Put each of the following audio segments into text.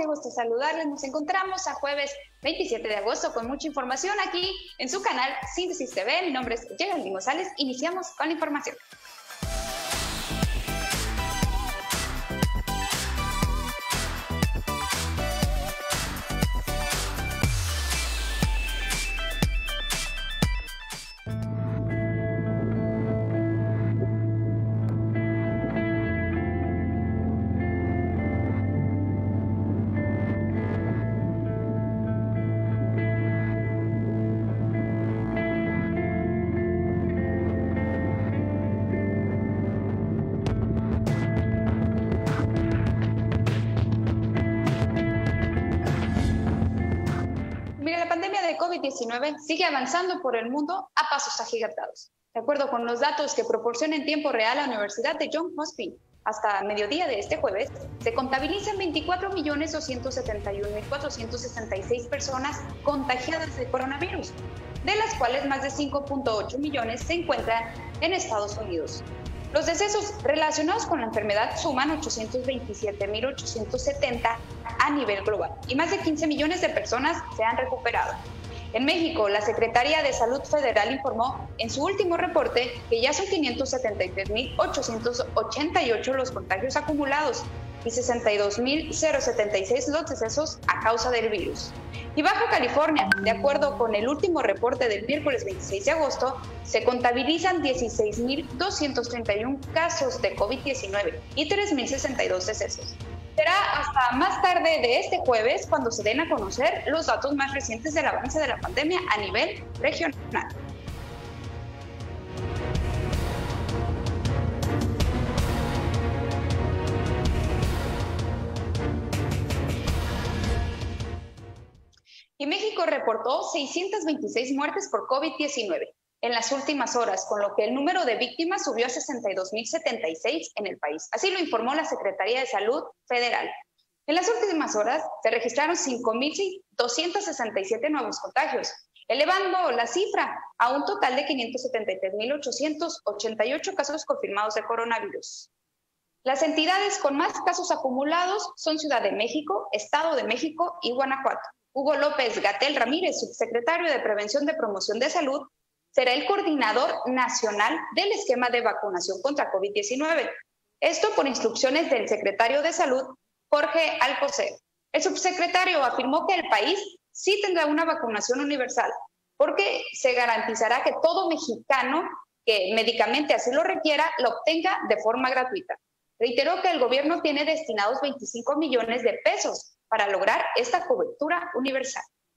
qué gusto saludarles. Nos encontramos a jueves 27 de agosto con mucha información aquí en su canal Síntesis TV. Mi nombre es Geraldine González. Iniciamos con la información. La pandemia de COVID-19 sigue avanzando por el mundo a pasos agigantados. De acuerdo con los datos que proporciona en tiempo real la Universidad de Johns Hopkins, hasta mediodía de este jueves, se contabilizan 24.271.466 personas contagiadas de coronavirus, de las cuales más de 5.8 millones se encuentran en Estados Unidos. Los decesos relacionados con la enfermedad suman 827.870 a nivel global y más de 15 millones de personas se han recuperado. En México, la Secretaría de Salud Federal informó en su último reporte que ya son 573.888 los contagios acumulados y 62.076 los decesos a causa del virus. Y Baja California, de acuerdo con el último reporte del miércoles 26 de agosto, se contabilizan 16.231 casos de COVID-19 y 3.062 decesos. Será hasta más tarde de este jueves cuando se den a conocer los datos más recientes del avance de la pandemia a nivel regional. Y México reportó 626 muertes por COVID-19 en las últimas horas, con lo que el número de víctimas subió a 62.076 en el país. Así lo informó la Secretaría de Salud Federal. En las últimas horas se registraron 5.267 nuevos contagios, elevando la cifra a un total de 573.888 casos confirmados de coronavirus. Las entidades con más casos acumulados son Ciudad de México, Estado de México y Guanajuato. Hugo López-Gatell Ramírez, subsecretario de Prevención de Promoción de Salud, será el coordinador nacional del esquema de vacunación contra COVID-19. Esto por instrucciones del secretario de Salud, Jorge Alcocer. El subsecretario afirmó que el país sí tendrá una vacunación universal, porque se garantizará que todo mexicano que médicamente así lo requiera, lo obtenga de forma gratuita. Reiteró que el gobierno tiene destinados 25 millones de pesos para lograr esta cobertura universal.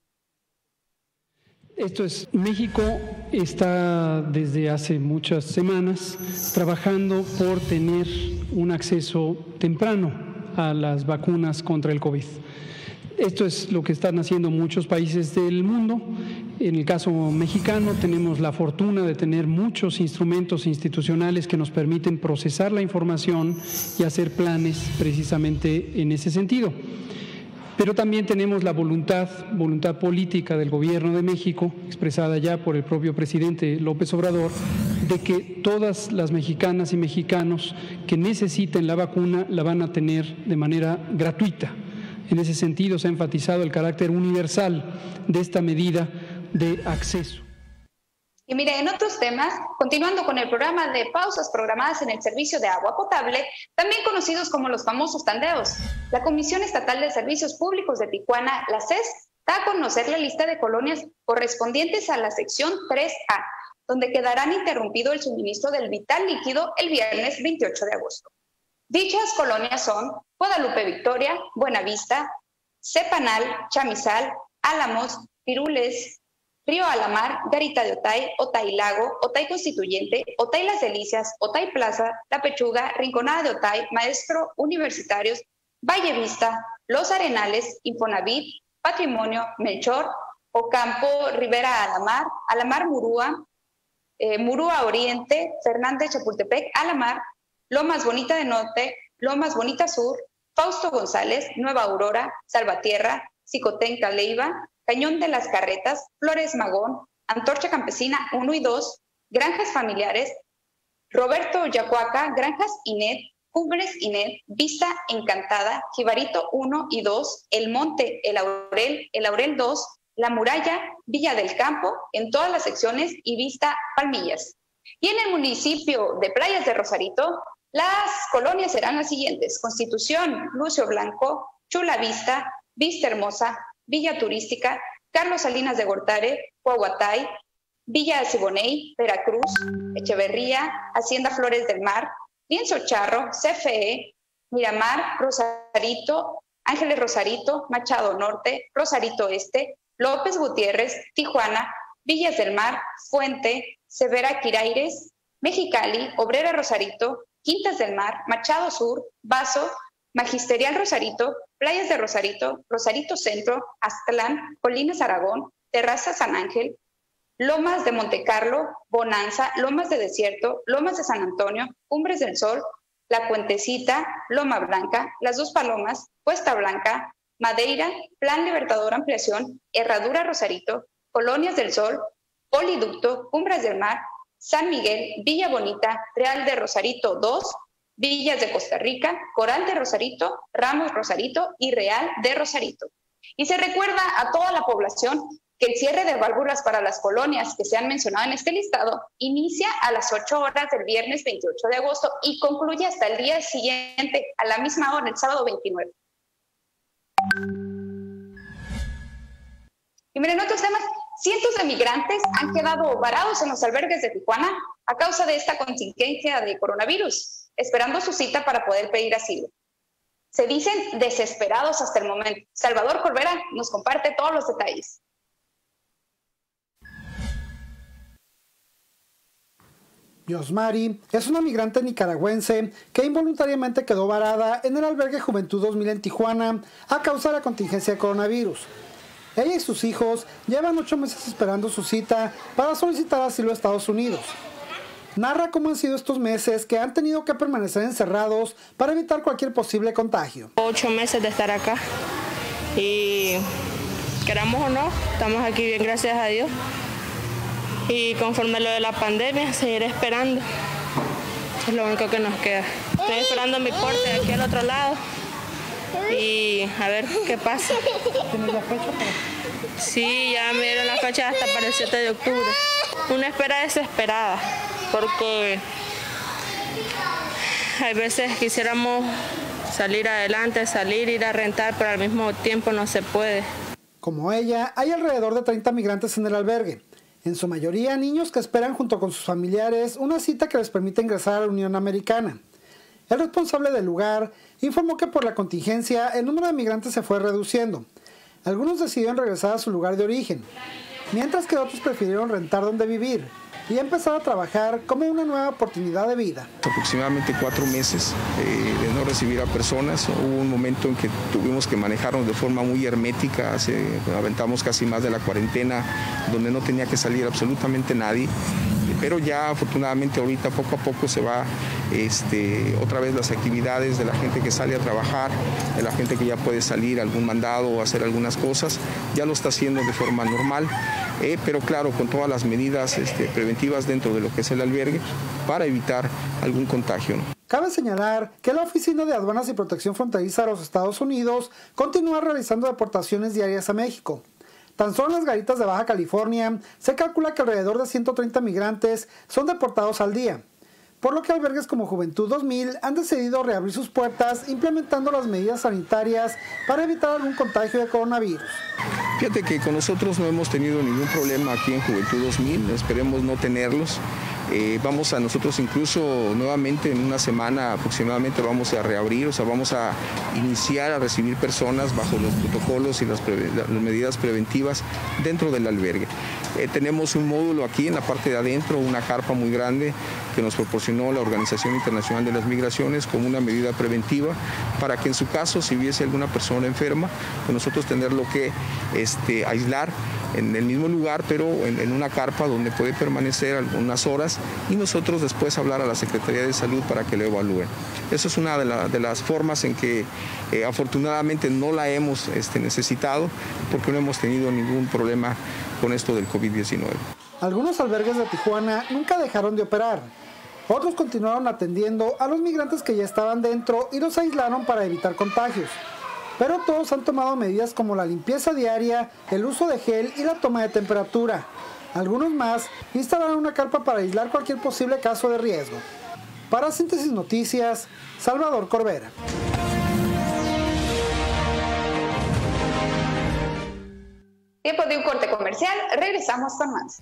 México está desde hace muchas semanas trabajando por tener un acceso temprano a las vacunas contra el COVID. Esto es lo que están haciendo muchos países del mundo. En el caso mexicano tenemos la fortuna de tener muchos instrumentos institucionales que nos permiten procesar la información y hacer planes precisamente en ese sentido. Pero también tenemos la voluntad política del Gobierno de México, expresada ya por el propio presidente López Obrador, de que todas las mexicanas y mexicanos que necesiten la vacuna la van a tener de manera gratuita. En ese sentido se ha enfatizado el carácter universal de esta medida de acceso. Y mire, en otros temas, continuando con el programa de pausas programadas en el servicio de agua potable, también conocidos como los famosos tandeos, la Comisión Estatal de Servicios Públicos de Tijuana, la CES, da a conocer la lista de colonias correspondientes a la sección 3A, donde quedarán interrumpido el suministro del vital líquido el viernes 28 de agosto. Dichas colonias son Guadalupe Victoria, Buenavista, Cepanal, Chamizal, Álamos, Pirules, Río Alamar, Garita de Otay, Otay Lago, Otay Constituyente, Otay Las Delicias, Otay Plaza, La Pechuga, Rinconada de Otay, Maestro Universitarios, Valle Vista, Los Arenales, Infonavit, Patrimonio, Melchor, Ocampo, Rivera Alamar, Alamar Murúa, Murúa Oriente, Fernández Chapultepec, Alamar, Lomas Bonita de Norte, Lomas Bonita Sur, Fausto González, Nueva Aurora, Salvatierra, Xicotenca Leiva, Cañón de las Carretas, Flores Magón, Antorcha Campesina 1 y 2, Granjas Familiares, Roberto Yacuaca, Granjas Inet, Cumbres Inet, Vista Encantada, Jibarito 1 y 2, El Monte, El Laurel 2, La Muralla, Villa del Campo, en todas las secciones y Vista Palmillas. Y en el municipio de Playas de Rosarito, las colonias serán las siguientes: Constitución, Lucio Blanco, Chula Vista, Vista Hermosa, Villa Turística, Carlos Salinas de Gortari, Huahuatay, Villa Siboney, Veracruz, Echeverría, Hacienda Flores del Mar, Lienzo Charro, CFE, Miramar, Rosarito, Ángeles Rosarito, Machado Norte, Rosarito Este, López Gutiérrez, Tijuana, Villas del Mar, Fuente, Severa Quiraires, Mexicali, Obrera Rosarito, Quintas del Mar, Machado Sur, Vaso, Magisterial Rosarito, Playas de Rosarito, Rosarito Centro, Aztlán, Colinas Aragón, Terraza San Ángel, Lomas de Montecarlo, Bonanza, Lomas de Desierto, Lomas de San Antonio, Cumbres del Sol, La Cuentecita, Loma Blanca, Las Dos Palomas, Cuesta Blanca, Madeira, Plan Libertador Ampliación, Herradura Rosarito, Colonias del Sol, Poliducto, Cumbres del Mar, San Miguel, Villa Bonita, Real de Rosarito 2, Villas de Costa Rica, Coral de Rosarito, Ramos Rosarito y Real de Rosarito. Y se recuerda a toda la población que el cierre de válvulas para las colonias que se han mencionado en este listado inicia a las 8 horas del viernes 28 de agosto y concluye hasta el día siguiente, a la misma hora, el sábado 29. Y miren, otros temas: cientos de migrantes han quedado varados en los albergues de Tijuana a causa de esta contingencia de coronavirus, esperando su cita para poder pedir asilo. Se dicen desesperados hasta el momento. Salvador Corbera nos comparte todos los detalles. Yosmari es una migrante nicaragüense que involuntariamente quedó varada en el albergue Juventud 2000 en Tijuana a causa de la contingencia de coronavirus. Ella y sus hijos llevan 8 meses esperando su cita para solicitar asilo a Estados Unidos. Narra cómo han sido estos meses que han tenido que permanecer encerrados para evitar cualquier posible contagio. 8 meses de estar acá y queramos o no, estamos aquí bien, gracias a Dios. Y conforme lo de la pandemia, seguir esperando. Es lo único que nos queda. Estoy esperando mi corte aquí al otro lado y a ver qué pasa. ¿Tienes la fecha? Sí, ya me dieron la fecha hasta para el 7 de octubre. Una espera desesperada, porque hay veces quisiéramos salir adelante, ir a rentar, pero al mismo tiempo no se puede. Como ella, hay alrededor de 30 migrantes en el albergue. En su mayoría, niños que esperan junto con sus familiares una cita que les permite ingresar a la Unión Americana. El responsable del lugar informó que por la contingencia el número de migrantes se fue reduciendo. Algunos decidieron regresar a su lugar de origen, mientras que otros prefirieron rentar donde vivir y empezar a trabajar como una nueva oportunidad de vida. Aproximadamente 4 meses de no recibir a personas. Hubo un momento en que tuvimos que manejarnos de forma muy hermética, aventamos casi más de la cuarentena, donde no tenía que salir absolutamente nadie. Pero ya afortunadamente ahorita poco a poco se va otra vez las actividades de la gente que sale a trabajar, de la gente que ya puede salir a algún mandado o hacer algunas cosas, ya lo está haciendo de forma normal, pero claro, con todas las medidas preventivas dentro de lo que es el albergue para evitar algún contagio, ¿no? Cabe señalar que la Oficina de Aduanas y Protección Fronteriza de los Estados Unidos continúa realizando deportaciones diarias a México. Tan solo en las garitas de Baja California se calcula que alrededor de 130 migrantes son deportados al día, por lo que albergues como Juventud 2000 han decidido reabrir sus puertas implementando las medidas sanitarias para evitar algún contagio de coronavirus. Fíjate que con nosotros no hemos tenido ningún problema aquí en Juventud 2000, esperemos no tenerlos. Vamos a nosotros incluso nuevamente en una semana aproximadamente vamos a reabrir, o sea, vamos a iniciar a recibir personas bajo los protocolos y las medidas preventivas dentro del albergue. Tenemos un módulo aquí en la parte de adentro, una carpa muy grande que nos proporcionó la Organización Internacional de las Migraciones como una medida preventiva para que en su caso, si hubiese alguna persona enferma, pues nosotros tenerlo que aislar en el mismo lugar, pero en una carpa donde puede permanecer algunas horas y nosotros después hablar a la Secretaría de Salud para que lo evalúen. Esa es una de las formas en que afortunadamente no la hemos necesitado porque no hemos tenido ningún problema con esto del COVID-19. Algunos albergues de Tijuana nunca dejaron de operar. Otros continuaron atendiendo a los migrantes que ya estaban dentro y los aislaron para evitar contagios. Pero todos han tomado medidas como la limpieza diaria, el uso de gel y la toma de temperatura. Algunos más instalaron una carpa para aislar cualquier posible caso de riesgo. Para Síntesis Noticias, Salvador Corbera. Tiempo de un corte comercial, regresamos con más.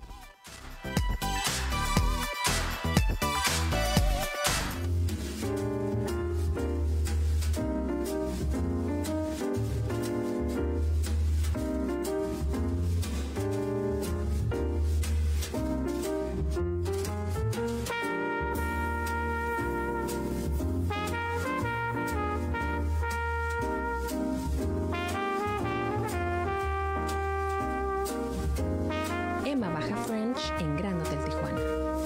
Emma Baja French en Gran Hotel Tijuana.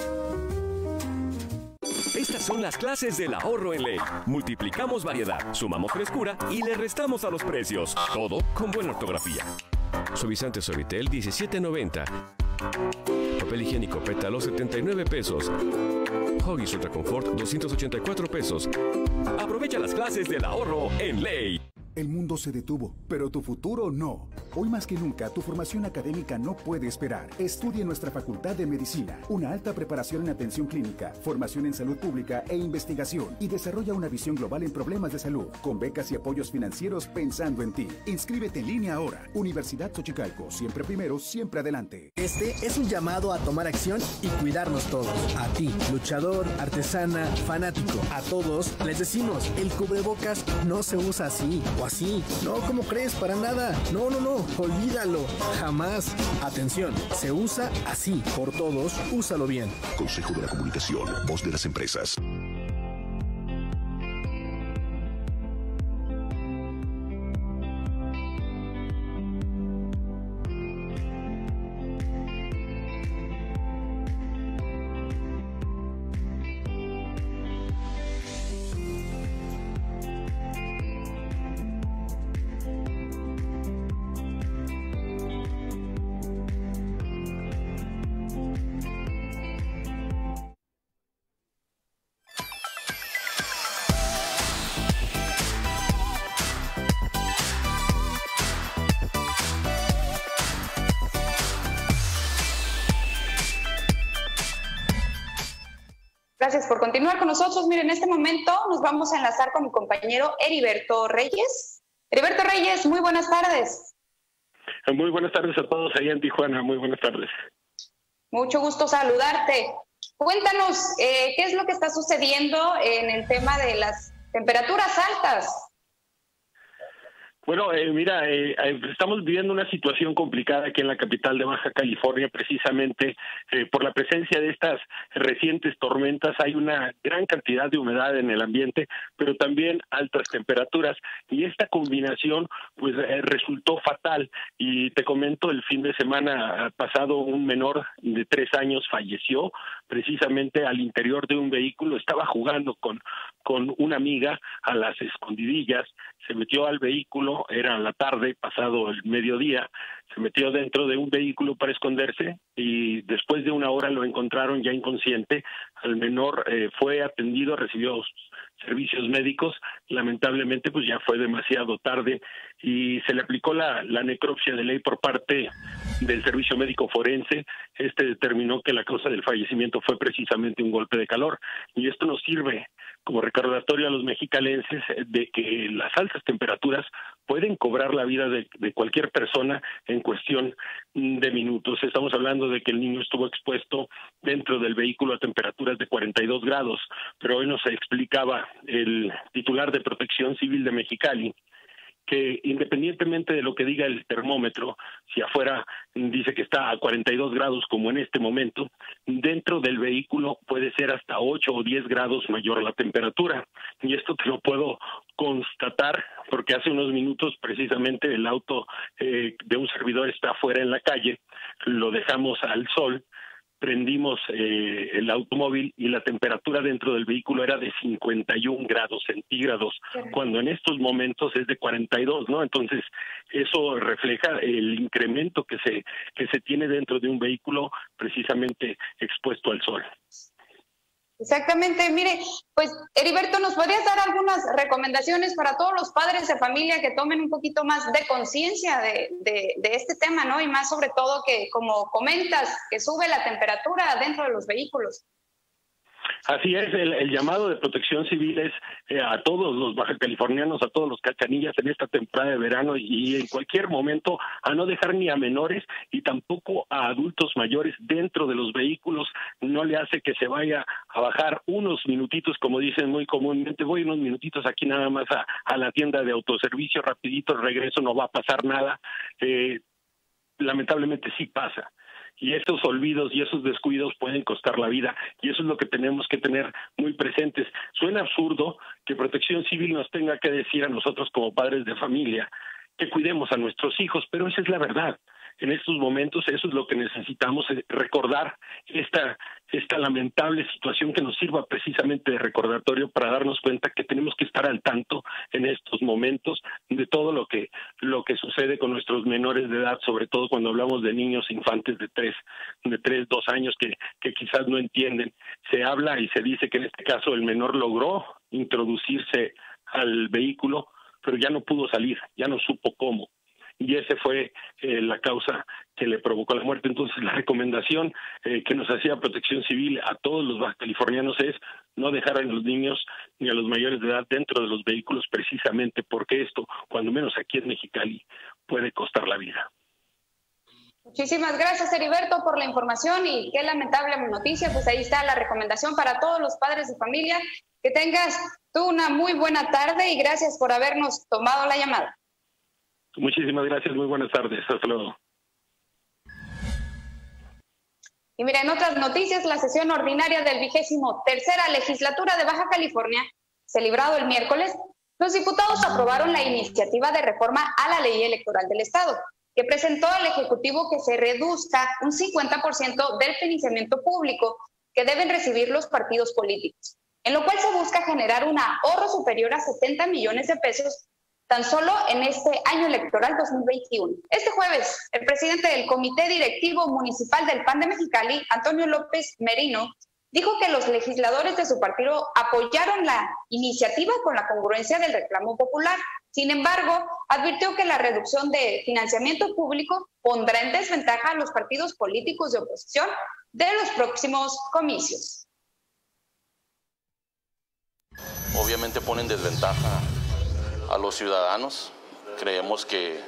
Estas son las clases del ahorro en Ley. Multiplicamos variedad, sumamos frescura y le restamos a los precios. Todo con buena ortografía. Suavizante Suavitel, $17.90. Papel higiénico Pétalo, 79 pesos. Huggies Ultra Confort, 284 pesos. Aprovecha las clases del ahorro en Ley. El mundo se detuvo, pero tu futuro no. Hoy más que nunca, tu formación académica no puede esperar. Estudia en nuestra Facultad de Medicina, una alta preparación en atención clínica, formación en salud pública e investigación, y desarrolla una visión global en problemas de salud, con becas y apoyos financieros pensando en ti. Inscríbete en línea ahora. Universidad Xochicalco, siempre primero, siempre adelante. Este es un llamado a tomar acción y cuidarnos todos. A ti, luchador, artesana, fanático, a todos les decimos, el cubrebocas no se usa así o así. No, ¿cómo crees? Para nada. No, olvídalo. Jamás. Atención, se usa así. Por todos, úsalo bien. Consejo de la Comunicación, voz de las empresas. Gracias por continuar con nosotros. Miren, en este momento nos vamos a enlazar con mi compañero Heriberto Reyes. Heriberto Reyes, muy buenas tardes. Muy buenas tardes a todos allá en Tijuana. Muy buenas tardes. Mucho gusto saludarte. Cuéntanos, ¿qué es lo que está sucediendo en el tema de las temperaturas altas? Bueno, mira, estamos viviendo una situación complicada aquí en la capital de Baja California, precisamente por la presencia de estas recientes tormentas. Hay una gran cantidad de humedad en el ambiente, pero también altas temperaturas, y esta combinación pues resultó fatal. Y te comento, el fin de semana pasado un menor de 3 años falleció precisamente al interior de un vehículo. Estaba jugando con una amiga a las escondidillas, se metió al vehículo, era la tarde, pasado el mediodía, se metió dentro de un vehículo para esconderse y después de 1 hora lo encontraron ya inconsciente. Al menor fue atendido, recibió servicios médicos, lamentablemente pues ya fue demasiado tarde y se le aplicó la necropsia de ley por parte del servicio médico forense. Este determinó que la causa del fallecimiento fue precisamente un golpe de calor, y esto nos sirve como recordatorio a los mexicalenses de que las altas temperaturas pueden cobrar la vida de cualquier persona en cuestión de minutos. Estamos hablando de que el niño estuvo expuesto dentro del vehículo a temperaturas de 42 grados, pero hoy nos explicaba el titular de Protección Civil de Mexicali que independientemente de lo que diga el termómetro, si afuera dice que está a 42 grados como en este momento, dentro del vehículo puede ser hasta 8 o 10 grados mayor la temperatura. Y esto te lo puedo constatar porque hace unos minutos precisamente el auto de un servidor está afuera en la calle, lo dejamos al sol, prendimos el automóvil y la temperatura dentro del vehículo era de 51 grados centígrados, cuando en estos momentos es de 42, ¿no? Entonces, eso refleja el incremento que se tiene dentro de un vehículo precisamente expuesto al sol. Exactamente, mire, pues Heriberto, ¿nos podrías dar algunas recomendaciones para todos los padres de familia que tomen un poquito más de conciencia de este tema, ¿no? Y más sobre todo que, como comentas, que sube la temperatura dentro de los vehículos. Así es, el llamado de Protección Civil es a todos los bajacalifornianos, a todos los cachanillas en esta temporada de verano y en cualquier momento a no dejar ni a menores y tampoco a adultos mayores dentro de los vehículos. No le hace que se vaya a bajar unos minutitos, como dicen muy comúnmente, voy unos minutitos aquí nada más a la tienda de autoservicio, rapidito regreso, no va a pasar nada. Lamentablemente sí pasa. Y esos olvidos y esos descuidos pueden costar la vida, y eso es lo que tenemos que tener muy presentes. Suena absurdo que Protección Civil nos tenga que decir a nosotros como padres de familia que cuidemos a nuestros hijos, pero esa es la verdad. En estos momentos eso es lo que necesitamos, recordar esta lamentable situación que nos sirva precisamente de recordatorio para darnos cuenta que tenemos que estar al tanto en estos momentos de todo lo que sucede con nuestros menores de edad, sobre todo cuando hablamos de niños infantes de 3, 2 años que quizás no entienden. Se habla y se dice que en este caso el menor logró introducirse al vehículo, pero ya no pudo salir, ya no supo cómo. Y esa fue la causa que le provocó la muerte. Entonces, la recomendación que nos hacía Protección Civil a todos los bajacalifornianos es no dejar a los niños ni a los mayores de edad dentro de los vehículos, precisamente porque esto, cuando menos aquí en Mexicali, puede costar la vida. Muchísimas gracias, Heriberto, por la información, y qué lamentable noticia. Pues ahí está la recomendación para todos los padres de familia. Que tengas tú una muy buena tarde y gracias por habernos tomado la llamada. Muchísimas gracias, muy buenas tardes, hasta luego. Y mira, en otras noticias, la sesión ordinaria del 23ª legislatura de Baja California, celebrado el miércoles, los diputados aprobaron la iniciativa de reforma a la ley electoral del Estado, que presentó al Ejecutivo que se reduzca un 50% del financiamiento público que deben recibir los partidos políticos, en lo cual se busca generar un ahorro superior a 70 millones de pesos tan solo en este año electoral 2021. Este jueves, el presidente del Comité Directivo Municipal del PAN de Mexicali, Antonio López Merino, dijo que los legisladores de su partido apoyaron la iniciativa con la congruencia del reclamo popular. Sin embargo, advirtió que la reducción de financiamiento público pondrá en desventaja a los partidos políticos de oposición de los próximos comicios. Obviamente pone en desventaja a los ciudadanos. Creemos que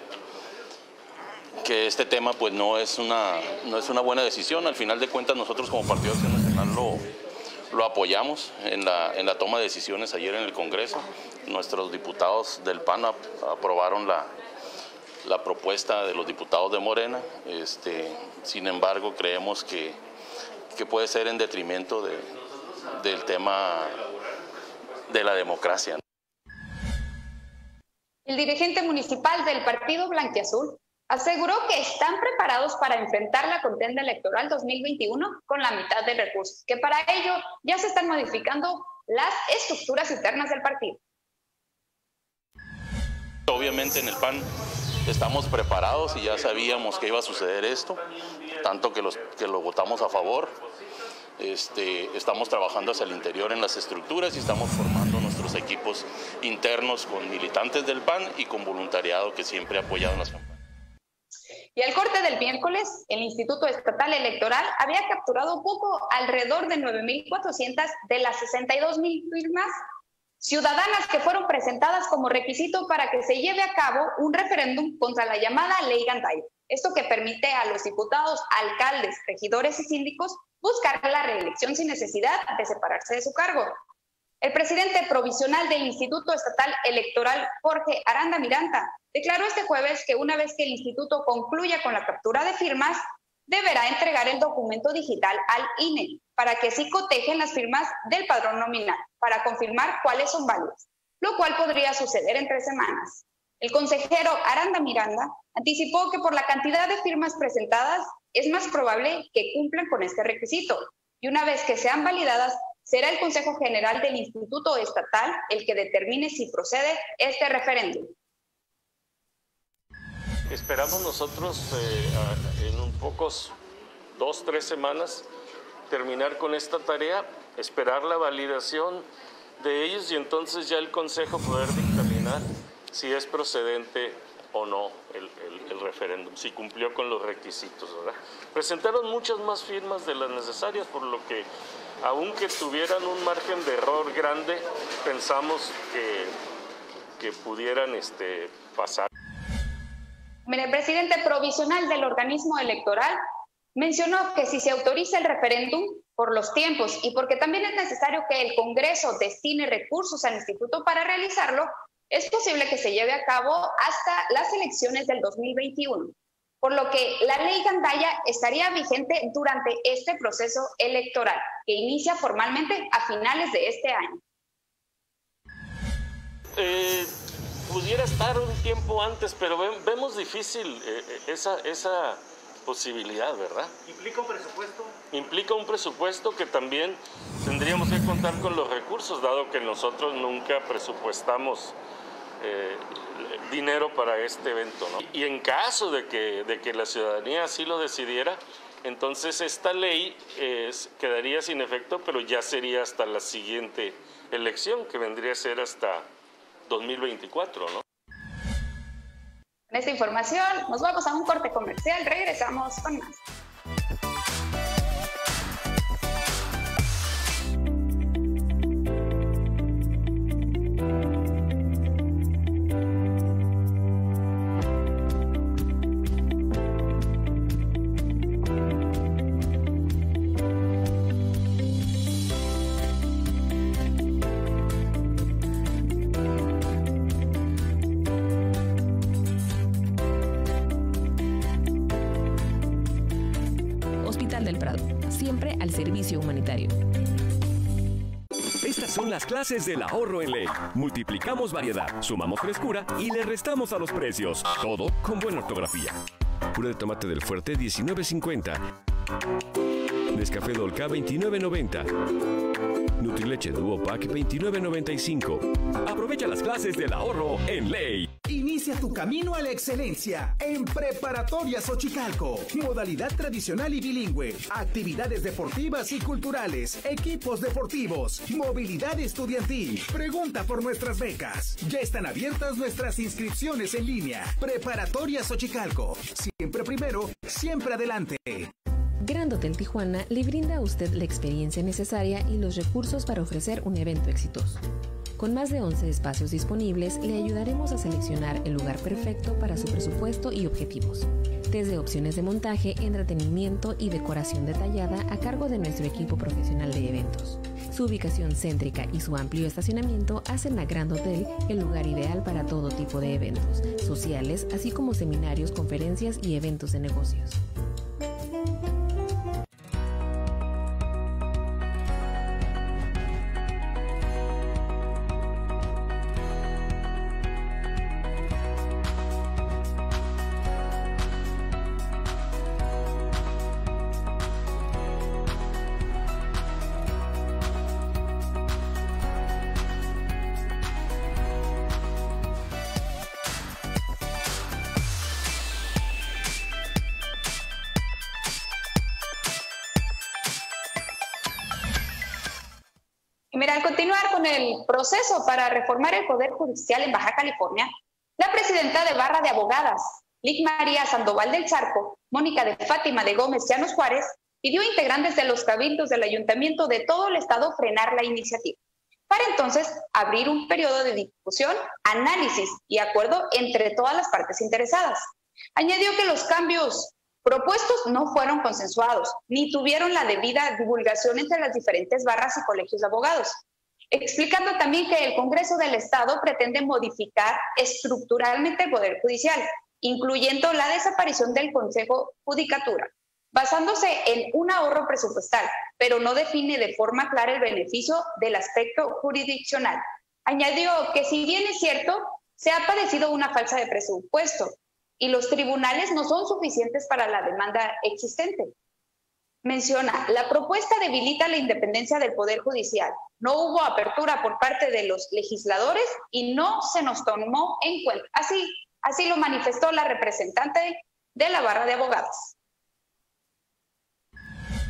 este tema pues no es una buena decisión. Al final de cuentas, nosotros como Partido Acción Nacional lo apoyamos en la toma de decisiones ayer en el Congreso. Nuestros diputados del PAN aprobaron la propuesta de los diputados de Morena. Sin embargo, creemos que puede ser en detrimento del tema de la democracia. El dirigente municipal del Partido Blanquiazul aseguró que están preparados para enfrentar la contienda electoral 2021 con la mitad de recursos, que para ello ya se están modificando las estructuras internas del partido. Obviamente en el PAN estamos preparados y ya sabíamos que iba a suceder esto, tanto que lo votamos a favor. Estamos trabajando hacia el interior en las estructuras y estamos formando nuestros equipos internos con militantes del PAN y con voluntariado que siempre ha apoyado en las campañas. Y al corte del miércoles, el Instituto Estatal Electoral había capturado poco alrededor de 9.400 de las 62.000 firmas ciudadanas que fueron presentadas como requisito para que se lleve a cabo un referéndum contra la llamada Ley Gandaya. Esto que permite a los diputados, alcaldes, regidores y síndicos buscar la reelección sin necesidad de separarse de su cargo. El presidente provisional del Instituto Estatal Electoral, Jorge Aranda Miranda, declaró este jueves que una vez que el instituto concluya con la captura de firmas, deberá entregar el documento digital al INE para que así cotejen las firmas del padrón nominal para confirmar cuáles son válidas, lo cual podría suceder en 3 semanas. El consejero Aranda Miranda anticipó que por la cantidad de firmas presentadas es más probable que cumplan con este requisito y una vez que sean validadas, será el Consejo General del Instituto Estatal el que determine si procede este referéndum. Esperamos nosotros en un pocos 2-3 semanas terminar con esta tarea. esperar la validación de ellos y entonces ya el Consejo poder dictaminar si es procedente o no el referéndum, si cumplió con los requisitos, ¿verdad? Presentaron muchas más firmas de las necesarias, por lo que, aunque tuvieran un margen de error grande, pensamos que pudieran pasar. Mira, el presidente provisional del organismo electoral mencionó que si se autoriza el referéndum por los tiempos y porque también es necesario que el Congreso destine recursos al instituto para realizarlo, es posible que se lleve a cabo hasta las elecciones del 2021, por lo que la ley Gandaya estaría vigente durante este proceso electoral, que inicia formalmente a finales de este año. Pudiera estar un tiempo antes, pero vemos difícil esa posibilidad, ¿verdad? ¿Implica un presupuesto? Implica un presupuesto que también tendríamos que contar con los recursos, dado que nosotros nunca presupuestamos dinero para este evento, ¿no? Y en caso de que la ciudadanía así lo decidiera, entonces esta ley quedaría sin efecto, pero ya sería hasta la siguiente elección, que vendría a ser hasta 2024, ¿no? En esta información nos vamos a un corte comercial, regresamos con más. del Prado, siempre al servicio humanitario. Estas son las clases del ahorro en Ley. Multiplicamos variedad, sumamos frescura y le restamos a los precios. Todo con buena ortografía. Puré de tomate del Fuerte, $19.50. Nescafé Dolca, $29.90. Nutrileche Duo Pack, $29.95. Aprovecha las clases del ahorro en Ley. Inicia tu camino a la excelencia en Preparatoria Xochicalco. Modalidad tradicional y bilingüe. Actividades deportivas y culturales. Equipos deportivos. Movilidad estudiantil. Pregunta por nuestras becas. Ya están abiertas nuestras inscripciones en línea. Preparatoria Xochicalco. Siempre primero, siempre adelante. Grand Hotel Tijuana le brinda a usted la experiencia necesaria y los recursos para ofrecer un evento exitoso. Con más de 11 espacios disponibles, le ayudaremos a seleccionar el lugar perfecto para su presupuesto y objetivos. Desde opciones de montaje, entretenimiento y decoración detallada a cargo de nuestro equipo profesional de eventos. Su ubicación céntrica y su amplio estacionamiento hacen a Grand Hotel el lugar ideal para todo tipo de eventos sociales, así como seminarios, conferencias y eventos de negocios. Mira, al continuar con el proceso para reformar el Poder Judicial en Baja California, la presidenta de Barra de Abogadas, Lic María Sandoval del Zarco, Mónica de Fátima de Gómez Llanos Juárez, pidió a integrantes de los cabildos del ayuntamiento de todo el estado frenar la iniciativa, para entonces abrir un periodo de discusión, análisis y acuerdo entre todas las partes interesadas. Añadió que los cambios propuestos no fueron consensuados, ni tuvieron la debida divulgación entre las diferentes barras y colegios de abogados, explicando también que el Congreso del Estado pretende modificar estructuralmente el Poder Judicial, incluyendo la desaparición del Consejo Judicatura, basándose en un ahorro presupuestal, pero no define de forma clara el beneficio del aspecto jurisdiccional. Añadió que si bien es cierto, se ha padecido una falta de presupuesto, y los tribunales no son suficientes para la demanda existente. Menciona, la propuesta debilita la independencia del Poder Judicial. No hubo apertura por parte de los legisladores y no se nos tomó en cuenta. Así lo manifestó la representante de la Barra de Abogados.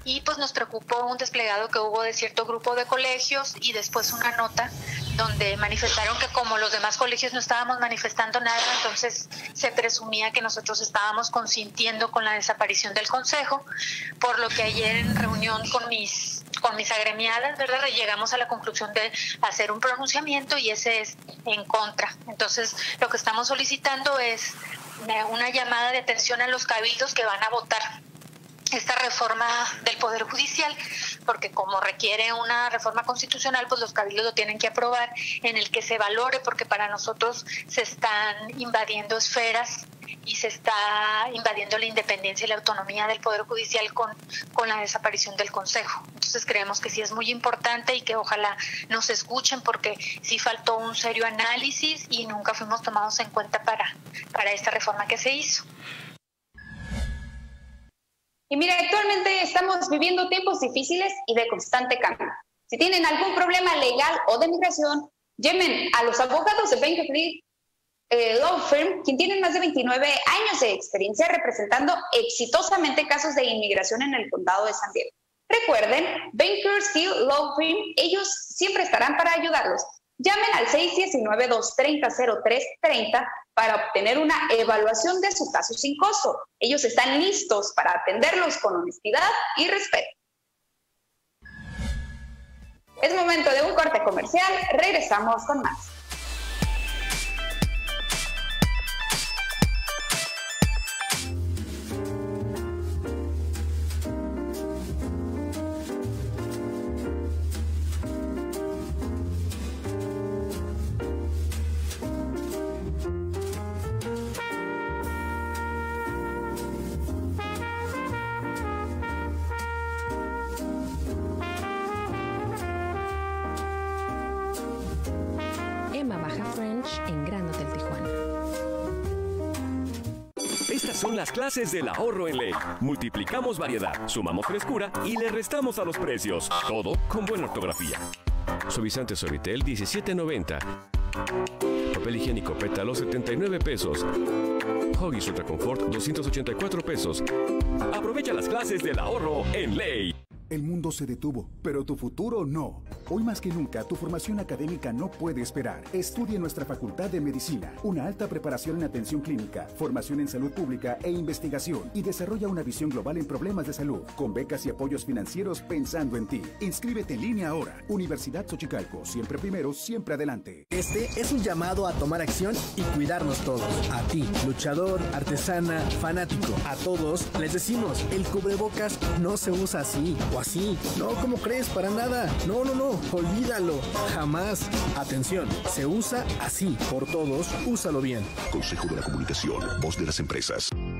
y pues nos preocupó un desplegado que hubo de cierto grupo de colegios y después una nota donde manifestaron que como los demás colegios no estábamos manifestando nada, entonces se presumía que nosotros estábamos consintiendo con la desaparición del consejo, por lo que ayer en reunión con mis agremiadas, ¿verdad?, llegamos a la conclusión de hacer un pronunciamiento y ese es en contra. Entonces lo que estamos solicitando es una llamada de atención a los cabildos que van a votar esta reforma del Poder Judicial, porque como requiere una reforma constitucional, pues los cabildos lo tienen que aprobar, en el que se valore, porque para nosotros se están invadiendo esferas y se está invadiendo la independencia y la autonomía del Poder Judicial con la desaparición del Consejo. Entonces creemos que sí es muy importante y que ojalá nos escuchen, porque sí faltó un serio análisis y nunca fuimos tomados en cuenta para esta reforma que se hizo. Y mira, actualmente estamos viviendo tiempos difíciles y de constante cambio. Si tienen algún problema legal o de migración, llamen a los abogados de Baker Lee Law Firm, quien tienen más de 29 años de experiencia representando exitosamente casos de inmigración en el condado de San Diego. Recuerden, Baker Steel Law Firm, ellos siempre estarán para ayudarlos. Llamen al 619-230-0330 para obtener una evaluación de su caso sin costo. Ellos están listos para atenderlos con honestidad y respeto. Es momento de un corte comercial. Regresamos con más. En Gran Hotel Tijuana. Estas son las clases del ahorro en ley. Multiplicamos variedad, sumamos frescura y le restamos a los precios. Todo con buena ortografía. Suavizante Suavitel, $17.90. Papel higiénico Pétalo, $79. Huggies Ultra Confort, $284. Aprovecha las clases del ahorro en ley. El mundo se detuvo, pero tu futuro no. Hoy más que nunca, tu formación académica no puede esperar. Estudia en nuestra Facultad de Medicina, una alta preparación en atención clínica, formación en salud pública e investigación, y desarrolla una visión global en problemas de salud, con becas y apoyos financieros pensando en ti. Inscríbete en línea ahora. Universidad Xochicalco, siempre primero, siempre adelante. Este es un llamado a tomar acción y cuidarnos todos. A ti, luchador, artesana, fanático, a todos les decimos, el cubrebocas no se usa así o así. No, ¿cómo crees? Para nada. No, olvídalo. Jamás. Atención, se usa así. Por todos, úsalo bien. Consejo de la Comunicación, voz de las empresas.